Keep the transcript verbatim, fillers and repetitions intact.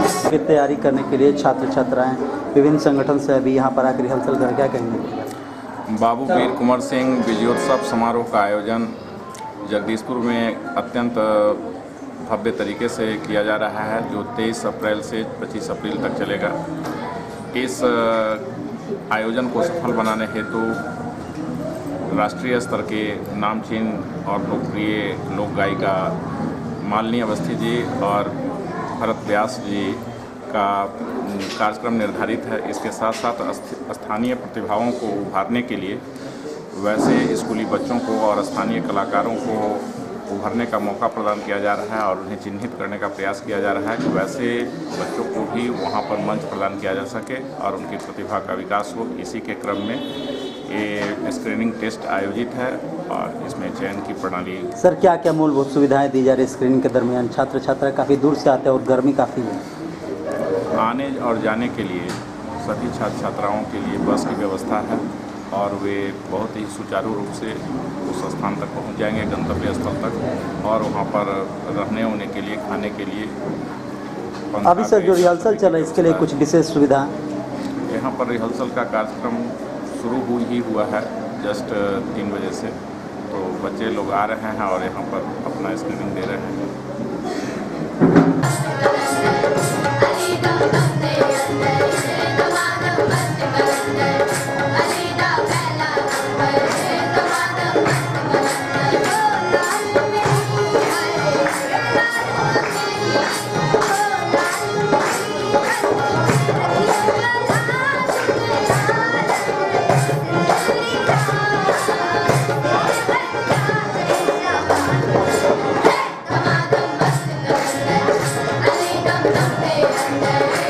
की तैयारी करने के लिए छात्र छात्राएं विभिन्न संगठन से अभी यहाँ पर आकर रिहर्सल कर क्या कहेंगे? बाबू वीर कुंवर सिंह विजयोत्सव समारोह का आयोजन जगदीशपुर में अत्यंत भव्य तरीके से किया जा रहा है, जो तेईस अप्रैल से पच्चीस अप्रैल तक चलेगा। इस आयोजन को सफल बनाने हेतु राष्ट्रीय स्तर के नामचीन और लोकप्रिय लोक गायिका मालिनी अवस्थी जी और भरत व्यास जी का कार्यक्रम निर्धारित है। इसके साथ साथ स्थानीय प्रतिभाओं को उभारने के लिए वैसे स्कूली बच्चों को और स्थानीय कलाकारों को उभरने का मौका प्रदान किया जा रहा है और उन्हें चिन्हित करने का प्रयास किया जा रहा है कि वैसे बच्चों को भी वहां पर मंच प्रदान किया जा सके और उनकी प्रतिभा का विकास हो। इसी के क्रम में ये स्क्रीनिंग टेस्ट आयोजित है और इसमें चयन की प्रणाली। सर, क्या क्या मूलभूत सुविधाएं दी जा रही स्क्रीनिंग के दरमियान? छात्र छात्रा काफ़ी दूर से आते हैं और गर्मी काफ़ी है। आने और जाने के लिए सभी छात्र छात्राओं के लिए बस की व्यवस्था है और वे बहुत ही सुचारू रूप से उस स्थान तक पहुंच जाएंगे, गंतव्य स्थल तक, और वहां पर रहने होने के लिए, खाने के लिए। अभी सर जो रिहर्सल चल रहा है इसके लिए कुछ विशेष सुविधा? यहाँ पर रिहर्सल का कार्यक्रम शुरू हुई ही हुआ है जस्ट तीन बजे से, तो बच्चे लोग आ रहे हैं और यहाँ पर अपना स्क्रीनिंग दे रहे हैं। Hey!